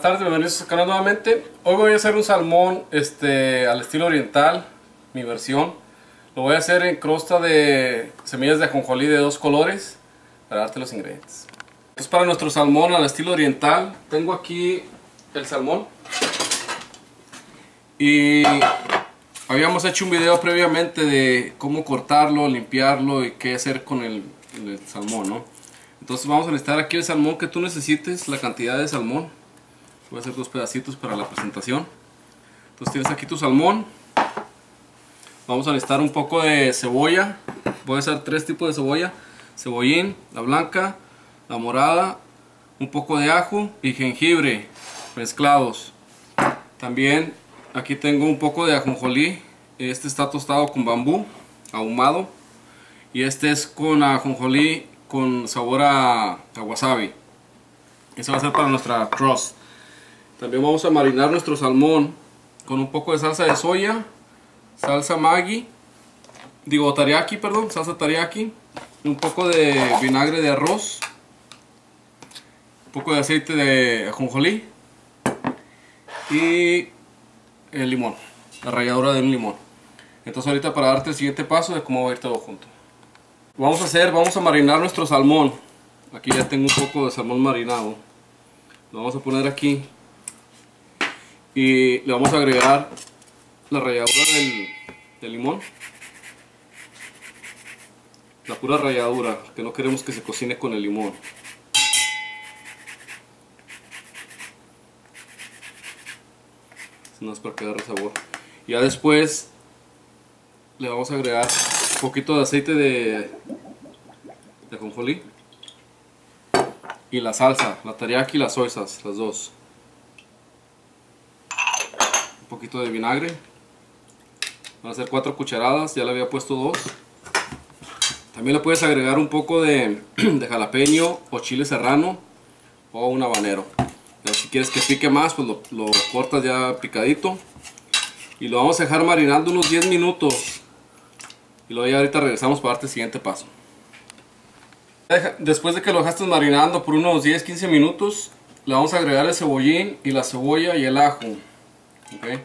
Buenas tardes, bienvenidos al canal nuevamente. Hoy voy a hacer un salmón al estilo oriental, mi versión. Lo voy a hacer en crosta de semillas de ajonjolí de 2 colores para darte los ingredientes. Entonces, para nuestro salmón al estilo oriental, tengo aquí el salmón. Y habíamos hecho un video previamente de cómo cortarlo, limpiarlo y qué hacer con el salmón, ¿no? Entonces vamos a necesitar aquí el salmón que tú necesites, la cantidad de salmón. Voy a hacer 2 pedacitos para la presentación. Entonces tienes aquí tu salmón. Vamos a necesitar un poco de cebolla. Voy a usar 3 tipos de cebolla: cebollín, la blanca, la morada, un poco de ajo y jengibre mezclados. También aquí tengo un poco de ajonjolí. Este está tostado con bambú ahumado, y este es con ajonjolí con sabor a wasabi. Eso va a ser para nuestra crust. También vamos a marinar nuestro salmón con un poco de salsa de soya, salsa Maggi, salsa teriyaki, un poco de vinagre de arroz, un poco de aceite de ajonjolí y el limón, la ralladura de un limón. Entonces ahorita, para darte el siguiente paso de cómo va a ir todo junto, vamos a marinar nuestro salmón. Aquí ya tengo un poco de salmón marinado. Lo vamos a poner aquí y le vamos a agregar la ralladura del limón, la pura ralladura, que no queremos que se cocine con el limón. No es para que agarre sabor. Ya después le vamos a agregar un poquito de aceite de ajonjolí y la salsa, la teriyaki y las soy sauce, las dos. Un poquito de vinagre. Van a ser 4 cucharadas, ya le había puesto 2. También le puedes agregar un poco de jalapeño o chile serrano o un habanero. Pero si quieres que pique más, pues lo cortas ya picadito. Y lo vamos a dejar marinando unos 10 minutos. Y luego ya ahorita regresamos para darte el siguiente paso. Después de que lo dejaste marinando por unos 10-15 minutos, le vamos a agregar el cebollín y la cebolla y el ajo. ¿Okay?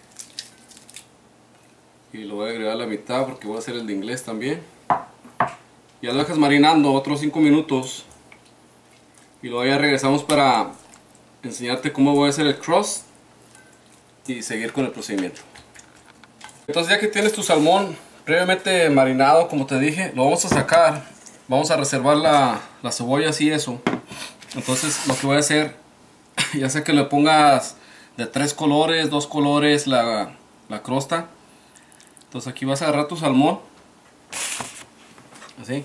Y lo voy a agregar a la mitad porque voy a hacer el de inglés también. Ya lo dejas marinando otros 5 minutos. Y luego ya regresamos para enseñarte cómo voy a hacer el crust y seguir con el procedimiento. Entonces, ya que tienes tu salmón previamente marinado, como te dije, lo vamos a sacar. Vamos a reservar las cebollas y eso. Entonces, lo que voy a hacer, ya sea que le pongas de 3 colores, 2 colores la crosta. Entonces aquí vas a agarrar tu salmón así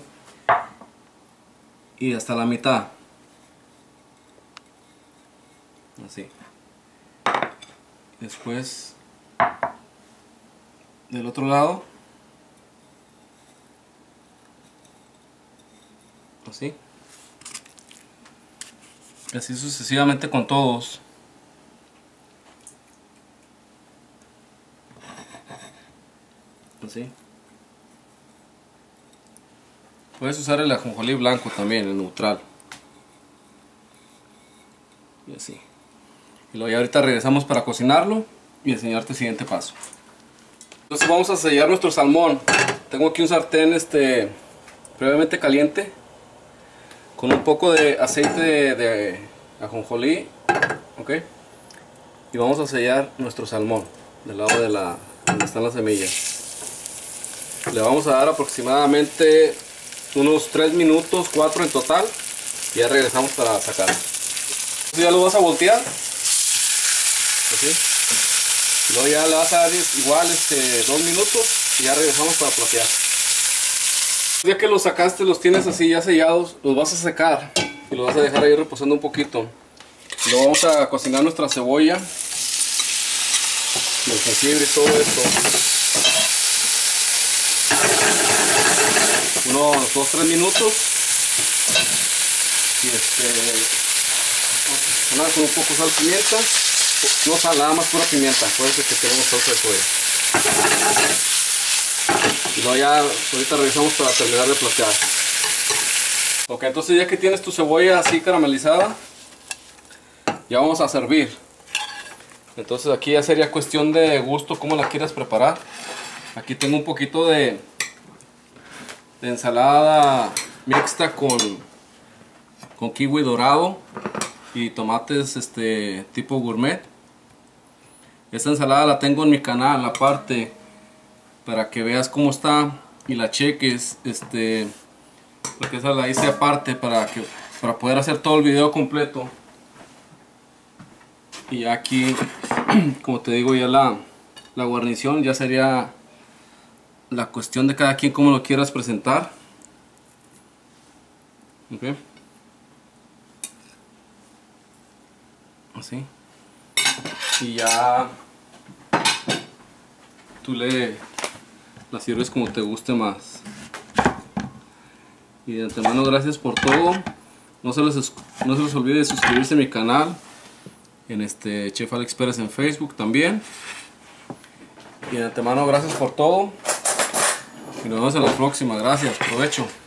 y hasta la mitad, así. Después del otro lado, así, así sucesivamente con todos. Así. Puedes usar el ajonjolí blanco también, el neutral. Y así. Y luego ya ahorita regresamos para cocinarlo y enseñarte el siguiente paso. Entonces vamos a sellar nuestro salmón. Tengo aquí un sartén previamente caliente con un poco de aceite de ajonjolí, ¿ok? Y vamos a sellar nuestro salmón del lado de donde están las semillas. Le vamos a dar aproximadamente unos 3 minutos, 4 en total, y ya regresamos para sacarlo. Entonces ya lo vas a voltear así, y luego ya le vas a dar igual 2 minutos y ya regresamos para platear. Ya que los sacaste, los tienes así ya sellados, los vas a secar y los vas a dejar ahí reposando un poquito. Luego vamos a cocinar nuestra cebolla, el jengibre y todo esto unos 2-3 minutos. Y con un poco de sal, pimienta. No sal, nada más pura pimienta. Acuérdense que tenemos salsa de soya. Y luego ya ahorita regresamos para terminar de platear. Ok, entonces ya que tienes tu cebolla así caramelizada, ya vamos a servir. Entonces aquí ya sería cuestión de gusto cómo la quieras preparar. Aquí tengo un poquito de ensalada mixta con kiwi dorado y tomates tipo gourmet. Esta ensalada la tengo en mi canal aparte para que veas cómo está y la cheques, porque esa la hice aparte para poder hacer todo el video completo. Y aquí, como te digo, ya la guarnición ya sería la cuestión de cada quien cómo lo quieras presentar. Okay. Así. Y ya tú la sirves como te guste más. Y de antemano gracias por todo. No se les olvide suscribirse a mi canal en Chef Alex Pérez en Facebook también. Y de antemano gracias por todo y nos vemos en la próxima. Gracias, provecho.